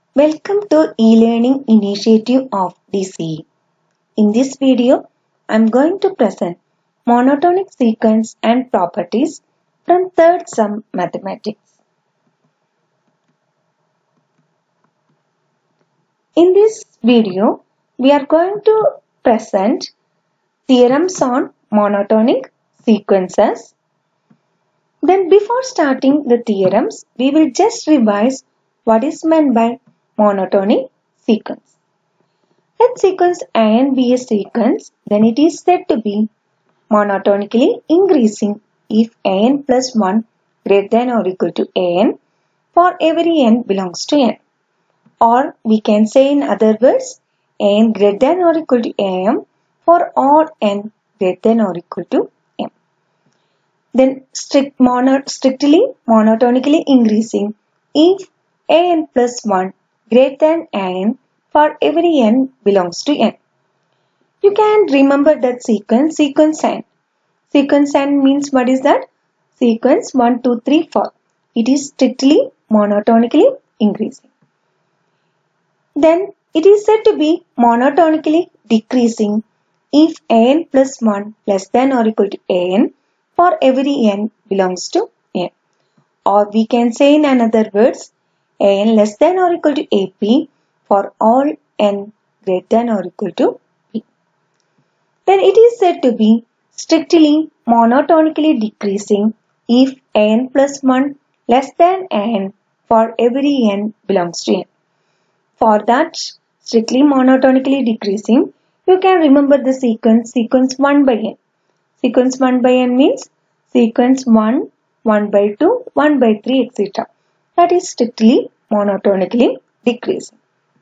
Welcome to e-learning initiative of DCE. In this video, I am going to present monotonic sequence and properties from third sum mathematics. In this video, we are going to present theorems on monotonic sequences. Then before starting the theorems, we will just revise what is meant by monotonic sequence. Let sequence an be a sequence, then it is said to be monotonically increasing if an plus 1 greater than or equal to an for every n belongs to n. Or we can say in other words, n greater than or equal to m for all n greater than or equal to m. Then strictly monotonically increasing if an plus 1 greater than n for every n belongs to n. You can remember that sequence n. Sequence n means what is that? Sequence 1, 2, 3, 4. It is strictly monotonically increasing. Then it is said to be monotonically decreasing if n plus 1 less than or equal to n for every n belongs to n. Or we can say in another words, n less than or equal to ap for all n greater than or equal to p. Then it is said to be strictly monotonically decreasing if n plus 1 less than n for every n belongs to n. For that strictly monotonically decreasing, you can remember the sequence 1 by n. Sequence 1 by n means sequence 1, 1 by 2, 1 by 3, etc. That is strictly monotonically decreasing.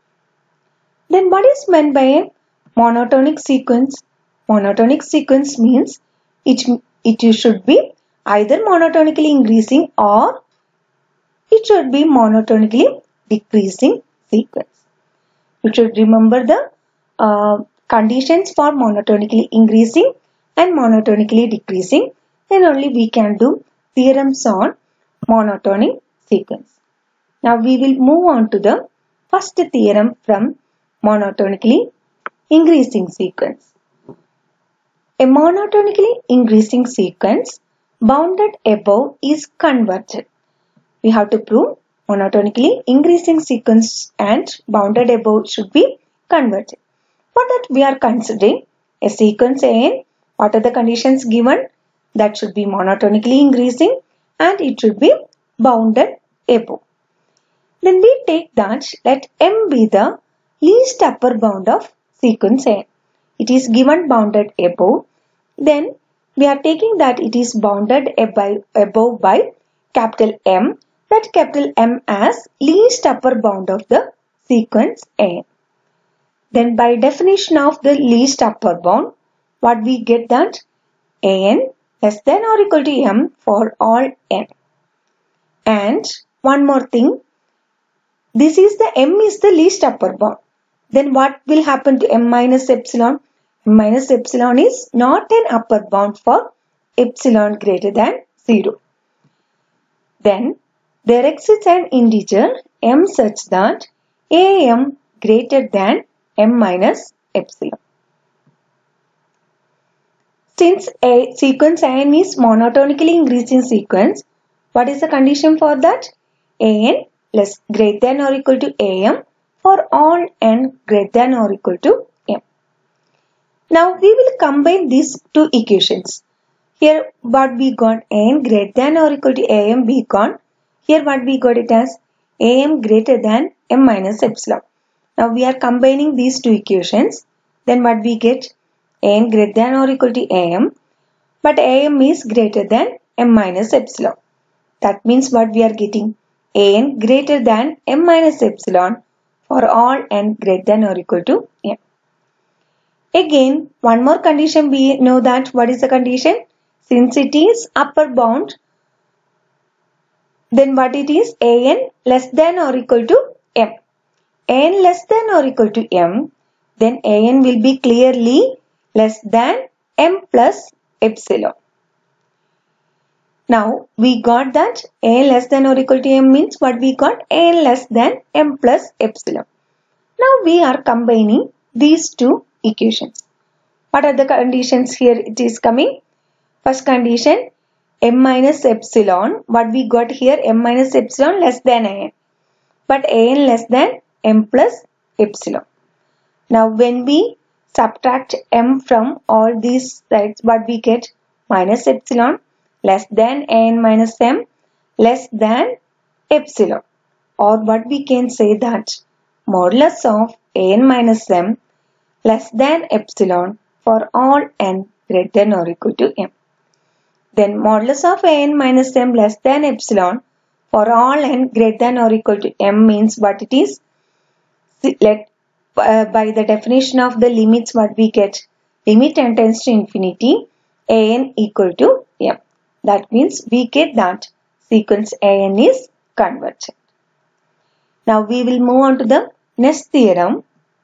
Then what is meant by a monotonic sequence? Monotonic sequence means it should be either monotonically increasing or it should be monotonically decreasing sequence. You should remember the conditions for monotonically increasing and monotonically decreasing. Then only we can do theorems on monotonic sequence. Now we will move on to the first theorem from monotonically increasing sequence. A monotonically increasing sequence bounded above is convergent. We have to prove monotonically increasing sequence and bounded above should be convergent. For that we are considering a sequence an. What are the conditions given? That should be monotonically increasing and it should be bounded above. Then we take that let m be the least upper bound of sequence n. It is given bounded above. Then we are taking that it is bounded above by capital M. That capital M as least upper bound of the sequence n. Then by definition of the least upper bound, what we get that an less than or equal to m for all n. And one more thing, this is the m is the least upper bound. Then what will happen to m minus epsilon? M minus epsilon is not an upper bound for epsilon greater than 0. Then there exists an integer m such that am greater than m minus epsilon. Since a sequence n is monotonically increasing sequence, what is the condition for that? An less greater than or equal to am for all n greater than or equal to m. Now we will combine these two equations. Here what we got n greater than or equal to am we got. Here what we got it as am greater than m minus epsilon. Now we are combining these two equations. Then what we get? N greater than or equal to am. But am is greater than m minus epsilon. That means what we are getting? An greater than m minus epsilon for all n greater than or equal to m. Again, one more condition we know that. What is the condition? Since it is upper bound, then what it is? An less than or equal to m. N less than or equal to m, then an will be clearly less than m plus epsilon. Now we got that an less than or equal to m means what we got? An less than m plus epsilon. Now we are combining these two equations. What are the conditions here? It is coming. First condition, m minus epsilon. What we got here? M minus epsilon less than an. But an less than m plus epsilon. Now when we subtract m from all these sides, what we get? Minus epsilon less than an minus m less than epsilon. Or what we can say that modulus of an minus m less than epsilon for all n greater than or equal to m. Then modulus of an minus m less than epsilon for all n greater than or equal to m means what it is? By the definition of the limits, what we get? Limit n tends to infinity, an equal to m. That means we get that sequence an is convergent. Now we will move on to the next theorem.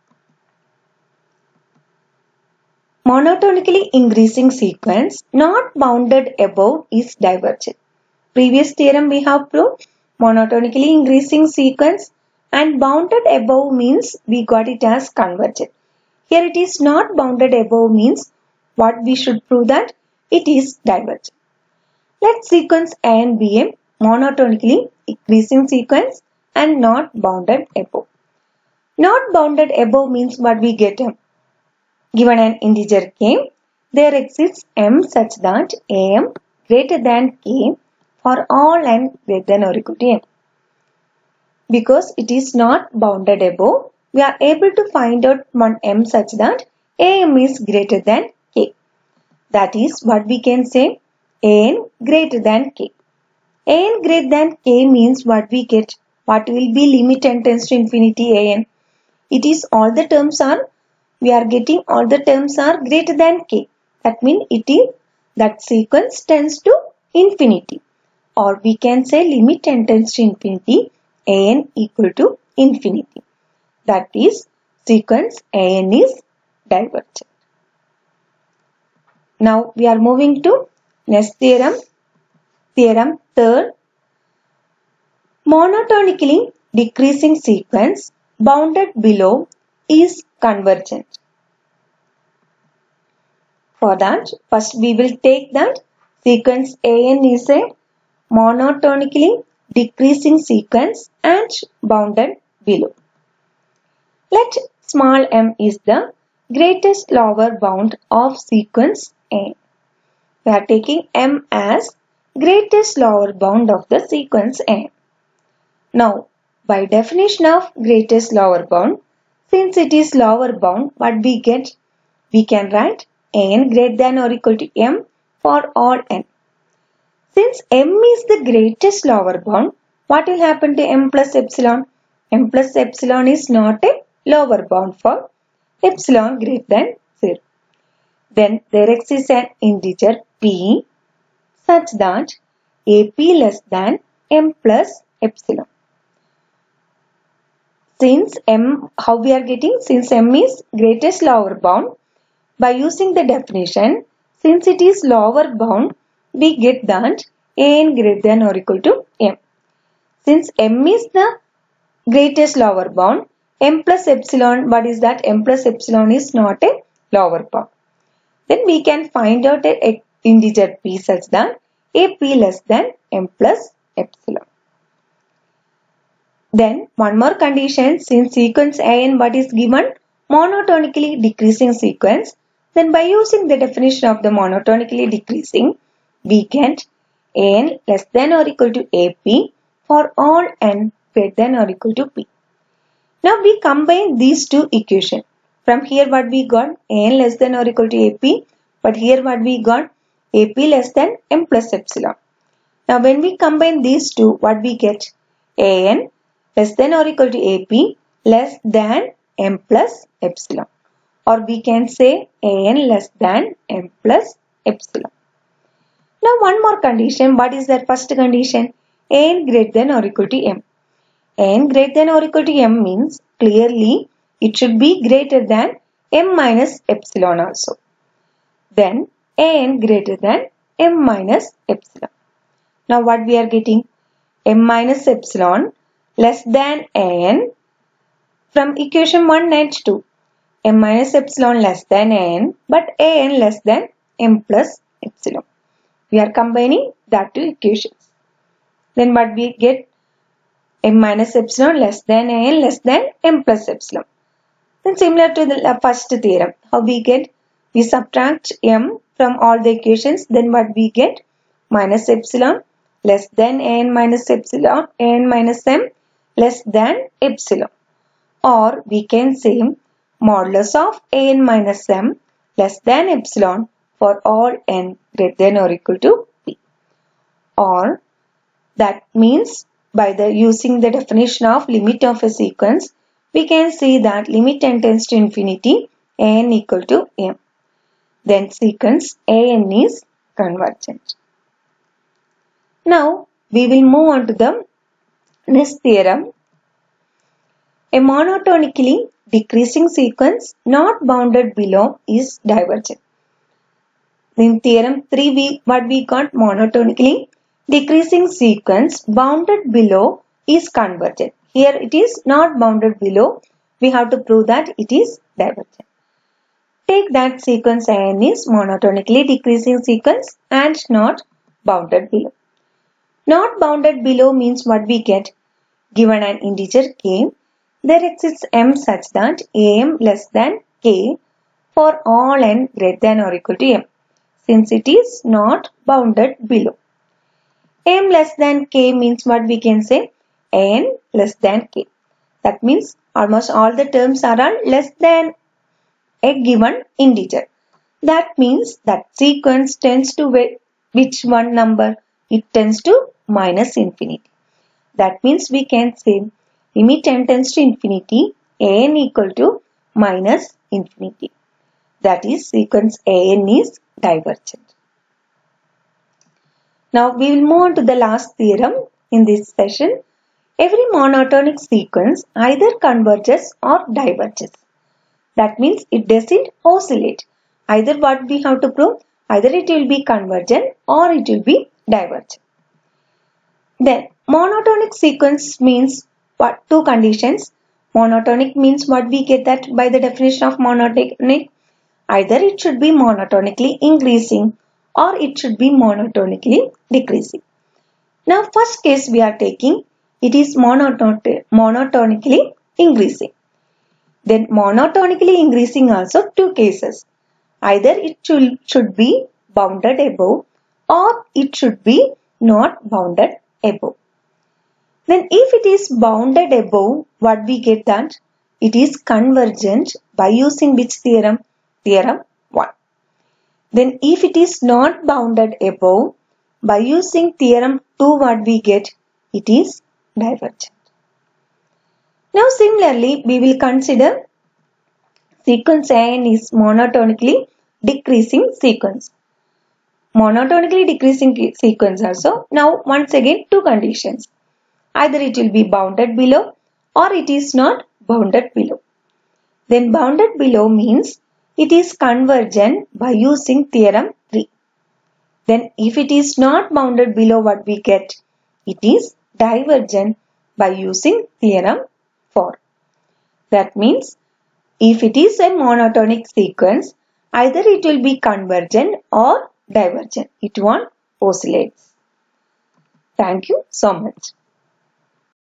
Monotonically increasing sequence not bounded above is divergent. Previous theorem we have proved monotonically increasing sequence and bounded above means we got it as convergent. Here it is not bounded above means what we should prove that it is divergent. Let sequence an be a monotonically increasing sequence and not bounded above. Not bounded above means what we get? Given an integer k, there exists m such that am greater than k for all n greater than or equal to m. Because it is not bounded above, we are able to find out one m such that am is greater than k. That is what we can say, an greater than k. An greater than k means what we get? What will be limit n tends to infinity an? It is all the terms are, we are getting all the terms are greater than k. That means it is, that sequence tends to infinity. Or we can say limit n tends to infinity, an equal to infinity. That is sequence an is divergent. Now we are moving to next theorem. Theorem third. Monotonically decreasing sequence bounded below is convergent. For that, first we will take that sequence an is a monotonically decreasing sequence and bounded below. Let small m is the greatest lower bound of sequence n. We are taking m as greatest lower bound of the sequence n. Now, by definition of greatest lower bound, since it is lower bound, what we get? We can write n greater than or equal to m for all n. Since m is the greatest lower bound, what will happen to m plus epsilon? M plus epsilon is not a lower bound for epsilon greater than 0. Then there exists an integer p such that ap less than m plus epsilon. Since m, how we are getting? Since m is greatest lower bound, by using the definition, since it is lower bound, we get that an greater than or equal to m. Since m is the greatest lower bound, m plus epsilon, what is that? M plus epsilon is not a lower bound. Then we can find out an integer p such that ap less than m plus epsilon. Then one more condition, since sequence an what is given? Monotonically decreasing sequence. Then by using the definition of the monotonically decreasing, we get an less than or equal to ap for all n greater than or equal to p. Now we combine these two equations. From here what we got? An less than or equal to ap. But here what we got? Ap less than m plus epsilon. Now when we combine these two, what we get? An less than or equal to ap less than m plus epsilon. Or we can say an less than m plus epsilon. Now one more condition. What is that first condition? An greater than or equal to m. N greater than or equal to m means clearly it should be greater than m minus epsilon also. Then n greater than m minus epsilon. Now what we are getting? M minus epsilon less than an from equation 1 and 2. M minus epsilon less than an, but an less than m plus epsilon. We are combining that two equations. Then what we get? M minus epsilon less than an less than m plus epsilon. Then similar to the first theorem, how we get? We subtract m from all the equations. Then what we get? Minus epsilon less than an minus epsilon, an minus m less than epsilon. Or we can say modulus of an minus m less than epsilon for all n greater than or equal to p. Or that means by the using the definition of limit of a sequence, we can see that limit n tends to infinity, an equal to m. Then sequence an is convergent. Now we will move on to the next theorem. A monotonically decreasing sequence not bounded below is divergent. In theorem 3, what we got? Monotonically decreasing sequence bounded below is convergent. Here it is not bounded below. We have to prove that it is divergent. Take that sequence n is monotonically decreasing sequence and not bounded below. Not bounded below means what we get? Given an integer k, there exists m such that am less than k for all n greater than or equal to m, since it is not bounded below. M less than k means what we can say? N less than k. That means almost all the terms are all less than a given integer. That means that sequence tends to which one number? It tends to minus infinity. That means we can say limit n tends to infinity, an equal to minus infinity. That is sequence an is divergent. Now we will move on to the last theorem in this session. Every monotonic sequence either converges or diverges. That means it doesn't oscillate. Either what we have to prove? Either it will be convergent or it will be divergent. Then monotonic sequence means what? Two conditions. Monotonic means what we get that by the definition of monotonic. Either it should be monotonically increasing or it should be monotonically decreasing. Now first case we are taking, it is monotonically increasing. Then monotonically increasing also two cases. Either it should be bounded above or it should be not bounded above. Then if it is bounded above, what we get that? It is convergent by using which theorem? Theorem 1. Then if it is not bounded above, by using theorem 2 what we get? It is divergent. Now similarly we will consider sequence n is monotonically decreasing sequence. Monotonically decreasing sequence also. Now once again two conditions. Either it will be bounded below or it is not bounded below. Then bounded below means it is convergent by using theorem 3. Then if it is not bounded below, what we get? It is divergent by using theorem 4. That means if it is a monotonic sequence, either it will be convergent or divergent. It won't oscillate. Thank you so much.